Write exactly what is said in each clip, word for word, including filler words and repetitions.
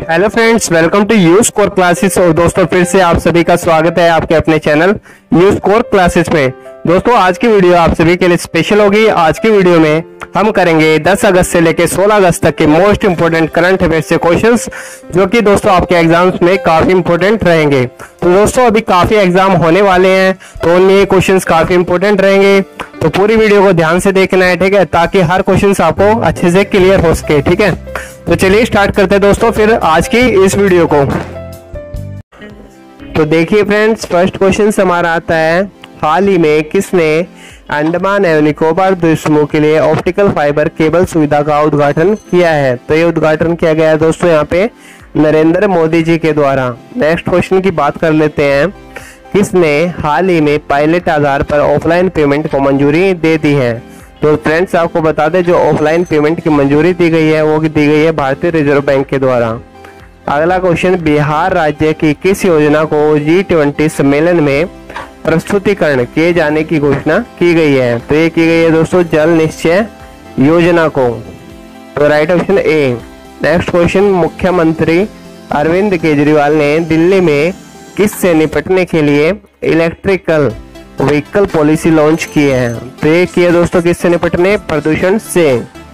Hello friends, welcome to U Score classes. और दोस्तों फिर से आप सभी का स्वागत है आपके अपने चैनल यू स्कोर क्लासेस में। दोस्तों आज की वीडियो आप सभी के लिए स्पेशल होगी। आज की वीडियो में हम करेंगे दस अगस्त से लेकर सोलह अगस्त तक के मोस्ट इंपोर्टेंट करंट अफेयर्स से क्वेश्चंस, जो कि दोस्तों आपके एग्जाम्स में काफी इंपोर्टेंट रहेंगे। तो दोस्तों अभी काफी एग्जाम होने वाले हैं, तो उनमें ये क्वेश्चंस काफी इंपोर्टेंट रहेंगे। तो पूरी वीडियो को ध्यान से देखना है, ठीक है, ताकि हर क्वेश्चन आपको अच्छे से क्लियर हो सके। ठीक है, तो चलिए स्टार्ट करते हैं दोस्तों फिर आज की इस वीडियो को। तो देखिए फ्रेंड्स, फर्स्ट क्वेश्चन हमारा आता है, हाल ही में किसने अंडमान एवं निकोबार द्वीप समूह के लिए ऑप्टिकल फाइबर केबल सुविधा का उद्घाटन किया है? तो ये उद्घाटन किया गया है दोस्तों यहाँ पे नरेंद्र मोदी जी के द्वारा। नेक्स्ट क्वेश्चन की बात कर लेते हैं, किसने हाल ही में पायलट आधार पर ऑफलाइन पेमेंट को मंजूरी दे दी है? तो फ्रेंड्स आपको बता दें, जो ऑफलाइन पेमेंट की मंजूरी दी गई है वो दी गई है भारतीय रिजर्व बैंक के द्वारा। अगला क्वेश्चन, बिहार राज्य की किस योजना को जी ट्वेंटी सम्मेलन में प्रस्तुतिकरण किए जाने की घोषणा की गई है? तो ये की गई है दोस्तों जल निश्चय योजना को। तो right option A. Next question, मुख्यमंत्री अरविंद केजरीवाल ने दिल्ली में किस से निपटने के लिए इलेक्ट्रिकल व्हीकल पॉलिसी लॉन्च की है? तो ये किया दोस्तों किससे निपटने? प्रदूषण से।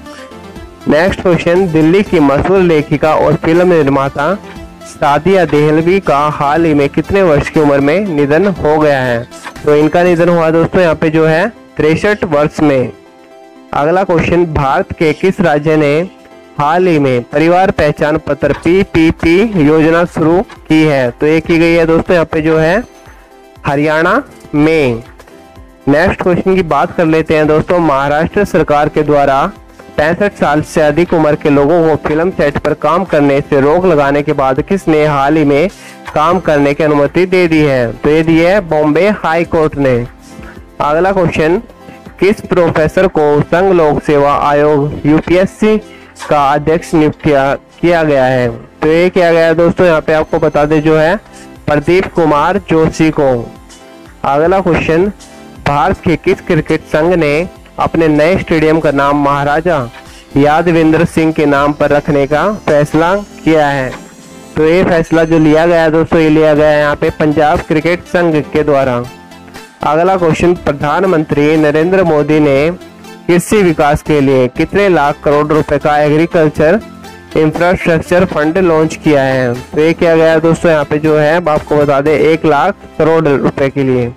नेक्स्ट क्वेश्चन, दिल्ली की मशहूर लेखिका और फिल्म निर्माता सादिया देहलवी का हाल ही में कितने वर्ष की उम्र में निधन हो गया है? तो इनका निधन हुआ दोस्तों यहाँ पे जो है तिरसठ वर्ष में। अगला क्वेश्चन, भारत के किस राज्य ने हाल ही में परिवार पहचान पत्र पी पी पी योजना शुरू की है? तो ये की गई है दोस्तों यहाँ पे जो है हरियाणा में। नेक्स्ट क्वेश्चन की बात कर लेते हैं दोस्तों, महाराष्ट्र सरकार के द्वारा पैंसठ साल से अधिक उम्र के लोगों को फिल्म सेट पर काम करने से रोक लगाने के बाद किसने हाल ही में काम करने की अनुमति दे दी है? तो ये दी है बॉम्बे हाई कोर्ट ने। अगला क्वेश्चन, किस प्रोफेसर को संघ लोक सेवा आयोग यूपीएससी का अध्यक्ष नियुक्त किया, किया गया है? तो ये किया गया है दोस्तों यहाँ पे आपको बता दें जो है प्रदीप कुमार जोशी को। अगला क्वेश्चन, भारत के किस क्रिकेट संघ ने अपने नए स्टेडियम का नाम महाराजा यादवेंद्र सिंह के नाम पर रखने का फैसला किया है? तो ये फैसला जो लिया गया है दोस्तों, ये लिया गया है यहाँ पे पंजाब क्रिकेट संघ के द्वारा। अगला क्वेश्चन, प्रधानमंत्री नरेंद्र मोदी ने कृषि विकास के लिए कितने लाख करोड़ रुपए का एग्रीकल्चर इंफ्रास्ट्रक्चर फंड लॉन्च किया है? तो ये किया गया है दोस्तों यहाँ पे जो है आपको बता दें एक लाख करोड़ रुपए के लिए।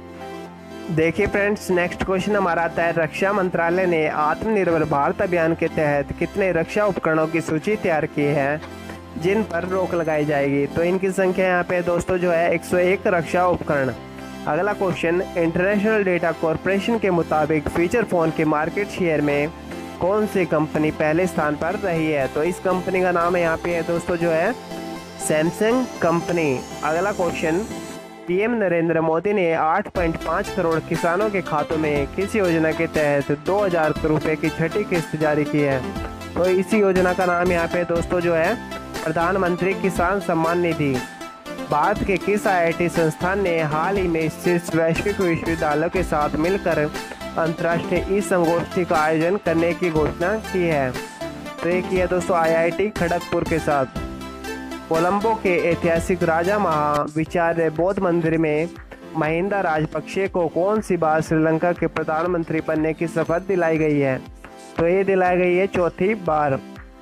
देखिए फ्रेंड्स, नेक्स्ट क्वेश्चन हमारा आता है, रक्षा मंत्रालय ने आत्मनिर्भर भारत अभियान के तहत कितने रक्षा उपकरणों की सूची तैयार की है जिन पर रोक लगाई जाएगी? तो इनकी संख्या यहाँ पे दोस्तों जो है एक सौ एक रक्षा उपकरण। अगला क्वेश्चन, इंटरनेशनल डेटा कॉरपोरेशन के मुताबिक फीचर फोन के मार्केट शेयर में कौन सी कंपनी पहले स्थान पर रही है? तो इस कंपनी का नाम है यहाँ पे है दोस्तों जो है सैमसंग कंपनी। अगला क्वेश्चन, पीएम नरेंद्र मोदी ने आठ पॉइंट पाँच करोड़ किसानों के खातों में किस योजना के तहत दो हज़ार रुपए की छठी किस्त जारी की है? तो इसी योजना का नाम यहाँ पे दोस्तों जो है प्रधानमंत्री किसान सम्मान निधि। भारत के किस आईआईटी संस्थान ने हाल ही में शीर्ष वैश्विक विश्वविद्यालयों के साथ मिलकर अंतर्राष्ट्रीय ई संगोष्ठी का आयोजन करने की घोषणा की है? तो ये किया दोस्तों आईआईटी खड़गपुर के साथ। कोलंबो के ऐतिहासिक राजा महाविचार्य बौद्ध मंदिर में महिंदा राजपक्षे को कौन सी बार श्रीलंका के प्रधानमंत्री बनने की शपथ दिलाई गई है? तो ये दिलाई गई है चौथी बार।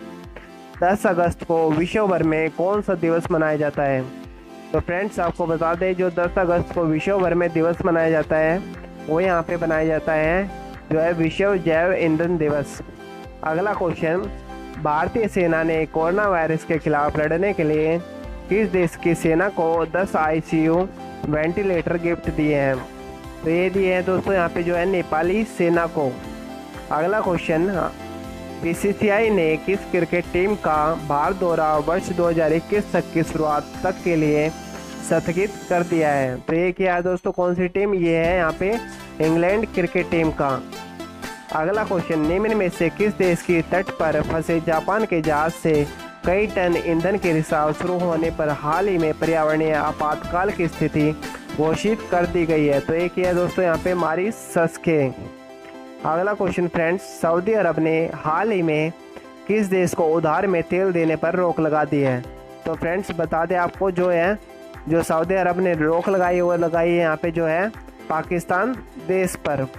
दस अगस्त को विश्व भर में कौन सा दिवस मनाया जाता है? तो फ्रेंड्स आपको बता दें, जो दस अगस्त को विश्व भर में दिवस मनाया जाता है वो यहाँ पे बनाया जाता है जो है विश्व जैव ईंधन दिवस। अगला क्वेश्चन, भारतीय सेना ने कोरोना वायरस के खिलाफ लड़ने के लिए किस देश की सेना को दस आईसीयू वेंटिलेटर गिफ्ट दिए हैं? तो ये दिए हैं दोस्तों यहाँ पे जो है नेपाली सेना को। अगला क्वेश्चन, बीसीसीआई ने किस क्रिकेट टीम का भारत दौरा वर्ष दो हज़ार इक्कीस तक की शुरुआत तक के लिए स्थगित कर दिया है? तो ये क्या है दोस्तों, कौन सी टीम? ये है यहाँ पे इंग्लैंड क्रिकेट टीम का। अगला क्वेश्चन, निम्न में से किस देश की तट पर फंसे जापान के जहाज से कई टन ईंधन के रिसाव शुरू होने पर हाल ही में पर्यावरणीय आपातकाल की स्थिति घोषित कर दी गई है? तो एक है दोस्तों यहाँ पे मॉरिशस के। अगला क्वेश्चन फ्रेंड्स, सऊदी अरब ने हाल ही में किस देश को उधार में तेल देने पर रोक लगा दी है? तो फ्रेंड्स बता दें आपको, जो है जो सऊदी अरब ने रोक लगाई वो लगाई है यहाँ पे जो है पाकिस्तान देश पर।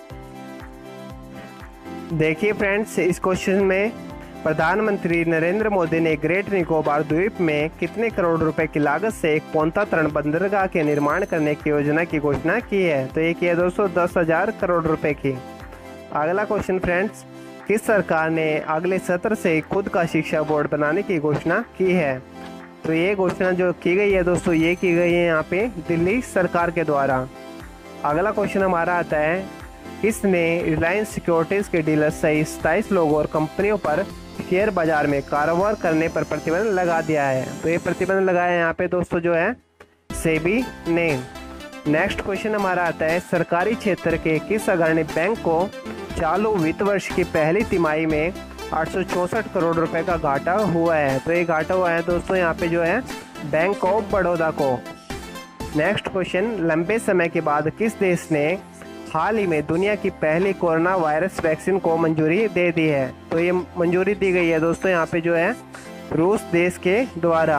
देखिए फ्रेंड्स, इस क्वेश्चन में प्रधानमंत्री नरेंद्र मोदी ने ग्रेट निकोबार द्वीप में कितने करोड़ रुपए की लागत से एक पोंता तरण बंदरगाह के निर्माण करने की योजना की घोषणा की है? तो ये की है दोस्तों दस हजार करोड़ रुपए की। अगला क्वेश्चन फ्रेंड्स, किस सरकार ने अगले सत्र से खुद का शिक्षा बोर्ड बनाने की घोषणा की है? तो ये घोषणा जो की गई है दोस्तों, ये की गई है यहाँ पे दिल्ली सरकार के द्वारा। अगला क्वेश्चन हमारा आता है, किसने रिलायंस सिक्योरिटीज के डीलर सहित सताईस लोगों और कंपनियों पर शेयर बाजार में कारोबार करने पर प्रतिबंध लगा दिया है? तो ये प्रतिबंध लगाया है यहाँ पे दोस्तों जो है सेबी ने। नेक्स्ट क्वेश्चन हमारा आता है, सरकारी क्षेत्र के किस अग्रणी बैंक को चालू वित्त वर्ष की पहली तिमाही में आठ सौ चौसठ करोड़ रुपए का घाटा हुआ है? तो ये घाटा हुआ है दोस्तों यहाँ पे जो है बैंक ऑफ बड़ौदा को। नेक्स्ट क्वेश्चन, लंबे समय के बाद किस देश ने हाल ही में दुनिया की पहली कोरोना वायरस वैक्सीन को मंजूरी दे दी है? तो ये मंजूरी दी गई है दोस्तों यहाँ पे जो है रूस देश के द्वारा।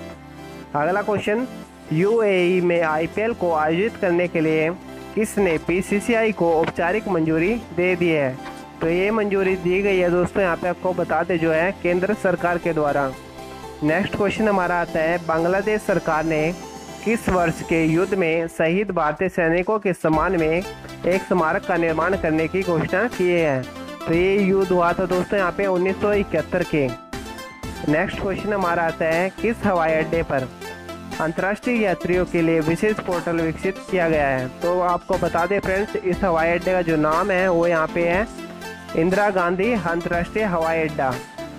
अगला क्वेश्चन, यूएई में आईपीएल को आयोजित करने के लिए किसने बीसीसीआई को औपचारिक मंजूरी दे दी है? तो ये मंजूरी दी गई है दोस्तों यहाँ पे आपको बता दें जो है केंद्र सरकार के द्वारा। नेक्स्ट क्वेश्चन हमारा आता है, बांग्लादेश सरकार ने किस वर्ष के युद्ध में शहीद भारतीय सैनिकों के सम्मान में एक स्मारक का निर्माण करने की घोषणा की है? तो ये युद्ध हुआ था दोस्तों यहाँ पे उन्नीस सौ इकहत्तर के। नेक्स्ट क्वेश्चन हमारा आता है, किस हवाई अड्डे पर अंतर्राष्ट्रीय यात्रियों के लिए विशेष पोर्टल विकसित किया गया है? तो आपको बता दें फ्रेंड्स, इस हवाई अड्डे का जो नाम है वो यहाँ पे है इंदिरा गांधी अंतर्राष्ट्रीय हवाई अड्डा।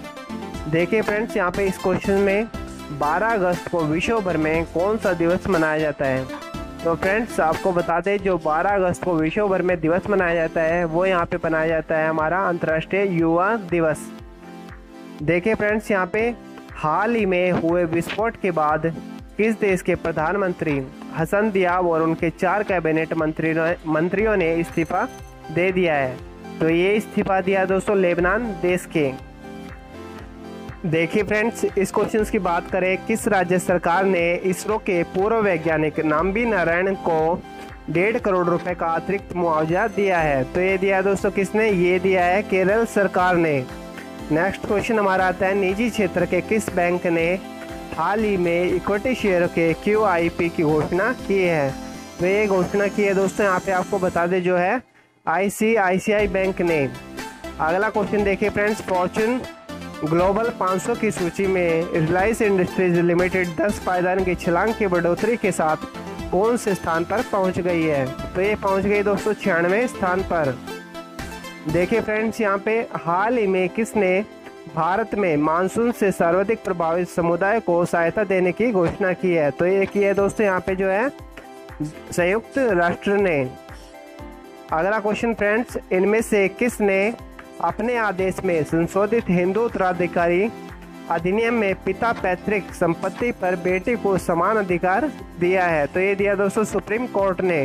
देखिए फ्रेंड्स, यहाँ पे इस क्वेश्चन में बारह अगस्त को विश्व भर में कौन सा दिवस मनाया जाता है? तो फ्रेंड्स आपको बता दें, जो बारह अगस्त को विश्व भर में दिवस मनाया जाता है वो यहाँ पे मनाया जाता है हमारा अंतर्राष्ट्रीय युवा दिवस। देखिए फ्रेंड्स, यहाँ पे हाल ही में हुए विस्फोट के बाद किस देश के प्रधानमंत्री हसन दियाब और उनके चार कैबिनेट मंत्री मंत्रियों ने इस्तीफा दे दिया है? तो ये इस्तीफा दिया दोस्तों लेबनान देश के। देखिए फ्रेंड्स, इस क्वेश्चन की बात करें, किस राज्य सरकार ने इसरो के पूर्व वैज्ञानिक नाम्बी नारायण को डेढ़ करोड़ रुपए का अतिरिक्त मुआवजा दिया है? तो ये दिया दोस्तों किसने? ये दिया है केरल सरकार ने। नेक्स्ट क्वेश्चन हमारा आता है, निजी क्षेत्र के किस बैंक ने हाल ही में इक्विटी शेयर के क्यू आई पी की घोषणा की है? तो ये घोषणा की है दोस्तों यहाँ पे आपको बता दें जो है आई सी आई सी आई बैंक ने। अगला क्वेश्चन देखिए फ्रेंड्स, फॉर्च्यून ग्लोबल पाँच सौ की सूची में रिलायंस इंडस्ट्रीज लिमिटेड दस पायदान की छलांग की बढ़ोतरी के साथ कौन से स्थान पर पहुंच गई है? तो ये पहुंच गई दोस्तों छियानवे स्थान पर। देखिए फ्रेंड्स, यहाँ पे हाल ही में किसने भारत में मानसून से सर्वाधिक प्रभावित समुदाय को सहायता देने की घोषणा की है? तो ये की है दोस्तों यहाँ पे जो है संयुक्त राष्ट्र ने। अगला क्वेश्चन फ्रेंड्स, इनमें से किसने अपने आदेश में संशोधित हिंदू उत्तराधिकारी अधिनियम में पिता पैतृक संपत्ति पर बेटी को समान अधिकार दिया है? तो ये दिया दोस्तों सुप्रीम कोर्ट ने।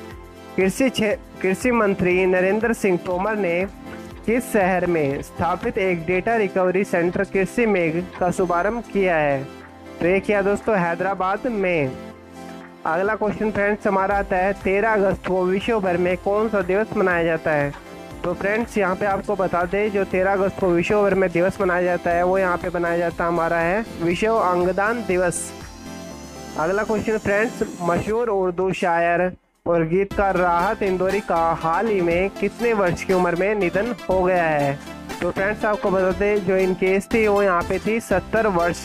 कृषि कृषि मंत्री नरेंद्र सिंह तोमर ने किस शहर में स्थापित एक डेटा रिकवरी सेंटर कृषि मेघ का शुभारंभ किया है? तो ये किया दोस्तों हैदराबाद में। अगला क्वेश्चन फ्रेंड्स हमारा आता है, तेरह अगस्त को विश्व भर में कौन सा दिवस मनाया जाता है? तो फ्रेंड्स यहाँ पे आपको बता दें, जो तेरह अगस्त को विश्व भर में दिवस मनाया जाता है वो यहाँ पे मनाया जाता है हमारा है विश्व अंगदान दिवस। अगला क्वेश्चन फ्रेंड्स, मशहूर उर्दू शायर और गीतकार राहत इंदौरी का हाल ही में कितने वर्ष की उम्र में निधन हो गया है? तो फ्रेंड्स आपको बता दें, जो इनकी एज थी वो यहाँ पे थी सत्तर वर्ष।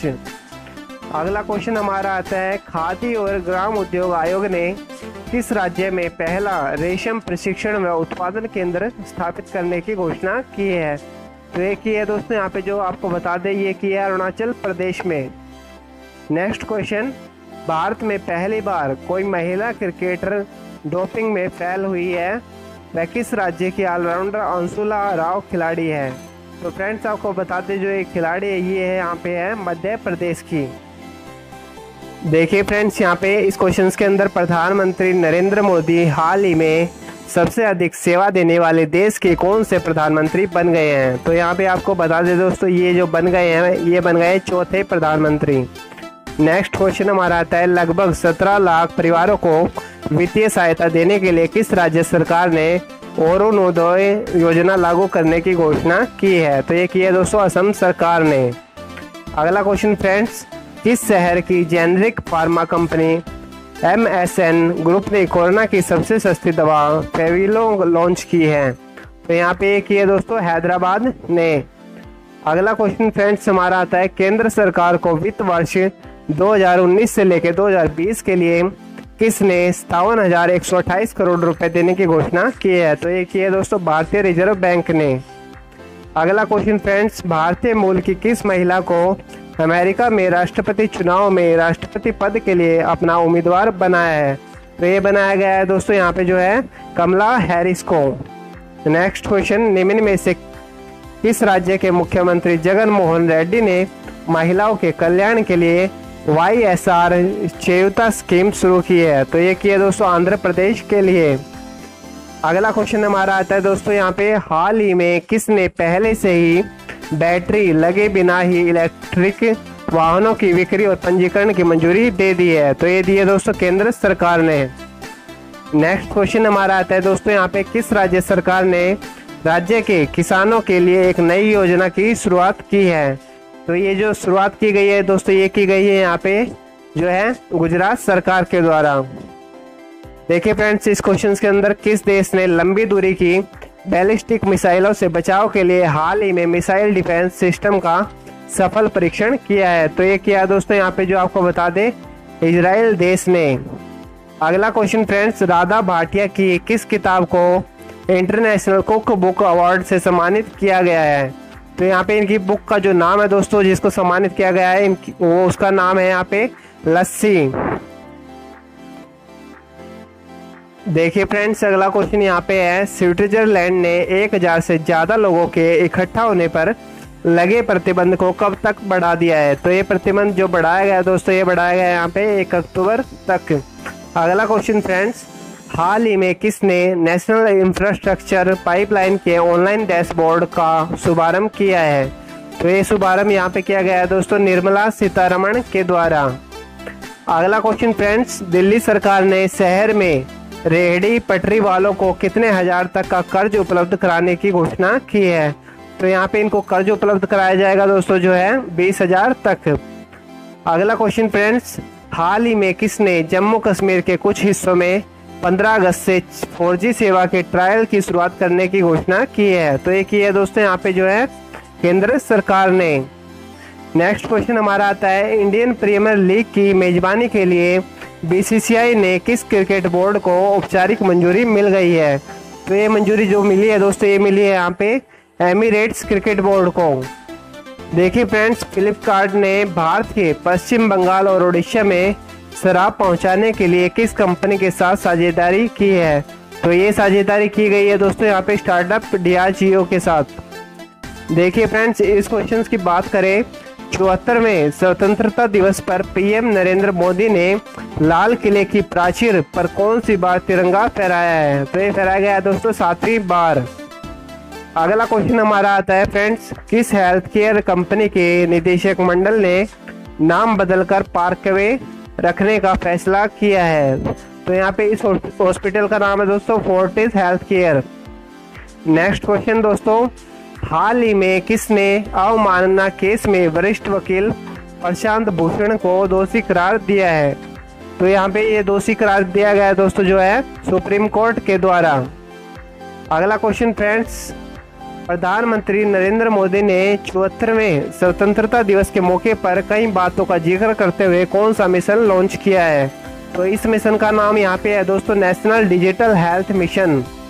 अगला क्वेश्चन हमारा आता है, खादी और ग्राम उद्योग आयोग ने किस राज्य में पहला रेशम प्रशिक्षण व उत्पादन केंद्र स्थापित करने की घोषणा की है? तो ये की है दोस्तों यहाँ पे जो आपको बता दें, ये की है अरुणाचल प्रदेश में। नेक्स्ट क्वेश्चन, भारत में पहली बार कोई महिला क्रिकेटर डोपिंग में फेल हुई है, वह किस राज्य की ऑलराउंडर अंशुला राव खिलाड़ी है? तो फ्रेंड्स आपको बता दें, जो एक खिलाड़ी है ये है यहाँ पे है मध्य प्रदेश की। देखिए फ्रेंड्स, यहाँ पे इस क्वेश्चन के अंदर प्रधानमंत्री नरेंद्र मोदी हाल ही में सबसे अधिक सेवा देने वाले देश के कौन से प्रधानमंत्री बन गए हैं? तो यहाँ पे आपको बता दें दोस्तों, ये जो बन गए हैं ये बन गए चौथे प्रधानमंत्री। नेक्स्ट क्वेश्चन हमारा आता है लगभग सत्रह लाख परिवारों को वित्तीय सहायता देने के लिए किस राज्य सरकार ने अरुणोदय योजना लागू करने की घोषणा की है? तो ये की है दोस्तों असम सरकार ने। अगला क्वेश्चन फ्रेंड्स, किस शहर की generic pharma company M S N group ने कोरोना की सबसे सस्ती दवा फेविलो लॉन्च की है? तो यहाँ पे एक है दोस्तों हैदराबाद ने। अगला क्वेश्चन फ्रेंड्स हमारा आता है केंद्र सरकार को वित्त वर्ष दो हज़ार उन्नीस से लेकर दो हज़ार बीस के लिए किसने सत्तावन हजार एक सौ अट्ठाईस करोड़ रुपए देने की घोषणा की है? तो ये की है दोस्तों भारतीय रिजर्व बैंक ने। अगला क्वेश्चन फ्रेंड्स, भारतीय मूल की किस महिला को अमेरिका में राष्ट्रपति चुनाव में राष्ट्रपति पद के लिए अपना उम्मीदवार बनाया है? तो ये बनाया गया है दोस्तों यहाँ पे जो है कमला हैरिस को। नेक्स्ट क्वेश्चन, निम्न में से किस राज्य के मुख्यमंत्री जगन मोहन रेड्डी ने महिलाओं के कल्याण के लिए Y S R Cheyutha scheme शुरू की है? तो ये की है दोस्तों आंध्र प्रदेश के लिए। अगला क्वेश्चन हमारा आता है दोस्तों यहाँ पे हाल ही में किसने पहले से ही बैटरी लगे बिना ही इलेक्ट्रिक वाहनों की बिक्री और पंजीकरण की मंजूरी दे दी है? तो ये दी है दोस्तों केंद्र सरकार ने। नेक्स्ट क्वेश्चन हमारा आता है दोस्तों यहाँ पे किस राज्य सरकार ने राज्य के किसानों के लिए एक नई योजना की शुरुआत की है? तो ये जो शुरुआत की गई है दोस्तों ये की गई है यहाँ पे जो है गुजरात सरकार के द्वारा। देखिए फ्रेंड्स, इस क्वेश्चन के अंदर किस देश ने लंबी दूरी की बैलिस्टिक मिसाइलों से बचाव के लिए हाल ही में मिसाइल डिफेंस सिस्टम का सफल परीक्षण किया है? तो ये किया दोस्तों यहाँ पे जो आपको बता दें इजराइल देश ने। अगला क्वेश्चन फ्रेंड्स, राधा भाटिया की किस किताब को इंटरनेशनल कुक बुक अवार्ड से सम्मानित किया गया है? तो यहाँ पे इनकी बुक का जो नाम है दोस्तों जिसको सम्मानित किया गया है इनकी वो उसका नाम है यहाँ पे लस्सी। देखिए फ्रेंड्स, अगला क्वेश्चन यहाँ पे है स्विट्जरलैंड ने एक हजार से ज्यादा लोगों के इकट्ठा होने पर लगे प्रतिबंध को कब तक बढ़ा दिया है? तो ये प्रतिबंध जो बढ़ाया गया है दोस्तों ये बढ़ाया गया है यहाँ पे एक अक्टूबर तक। अगला क्वेश्चन फ्रेंड्स, हाल ही में किसने नेशनल इंफ्रास्ट्रक्चर पाइपलाइन के ऑनलाइन डैशबोर्ड का शुभारंभ किया है? तो ये शुभारंभ यहाँ पे किया गया है दोस्तों निर्मला सीतारमण के द्वारा। अगला क्वेश्चन फ्रेंड्स, दिल्ली सरकार ने शहर में रेहड़ी पटरी वालों को कितने हजार तक का कर्ज उपलब्ध कराने की घोषणा की है? तो यहाँ पे इनको कर्ज उपलब्ध कराया जाएगा दोस्तों जो है बीस हजार तक। अगला क्वेश्चन फ्रेंड्स, हाल ही में किसने जम्मू कश्मीर के कुछ हिस्सों में पंद्रह अगस्त से फोर जी सेवा के ट्रायल की शुरुआत करने की घोषणा की है? तो ये की है दोस्तों यहाँ पे जो है केंद्र सरकार ने। नेक्स्ट क्वेश्चन हमारा आता है इंडियन प्रीमियर लीग की मेजबानी के लिए बी सी सी आई ने किस क्रिकेट बोर्ड को औपचारिक मंजूरी मिल गई है? तो ये मंजूरी जो मिली है दोस्तों ये मिली है यहाँ पे एमिरेट्स क्रिकेट बोर्ड को। देखिए फ्रेंड्स, फ्लिपकार्ट ने भारत के पश्चिम बंगाल और उड़ीसा में शराब पहुंचाने के लिए किस कंपनी के साथ साझेदारी की है? तो ये साझेदारी की गई है दोस्तों यहाँ पे स्टार्टअप डियाजियो के साथ। देखिए फ्रेंड्स, इस क्वेश्चन की बात करें चौहत्तरवें स्वतंत्रता दिवस पर पी एम नरेंद्र मोदी ने लाल किले की प्राचीर पर कौन सी बार तिरंगा फहराया है? तो ये फहराया गया है दोस्तों सातवीं बार। अगला क्वेश्चन हमारा आता है फ्रेंड्स, किस हेल्थ केयर कंपनी के निदेशक मंडल ने नाम बदलकर पार्कवे रखने का फैसला किया है? तो यहाँ पे इस हॉस्पिटल का नाम है दोस्तों Fortis health care. Next question दोस्तों, हाल ही में किसने अवमानना केस में वरिष्ठ वकील प्रशांत भूषण को दोषी करार दिया है? तो यहाँ पे ये दोषी करार दिया गया है दोस्तों जो है सुप्रीम कोर्ट के द्वारा। अगला क्वेश्चन फ्रेंड्स, प्रधानमंत्री नरेंद्र मोदी ने चौहत्तरवें स्वतंत्रता दिवस के मौके पर कई बातों का जिक्र करते हुए कौन सा मिशन लॉन्च किया है? तो इस मिशन का नाम यहाँ पे है दोस्तों नेशनल डिजिटल हेल्थ मिशन।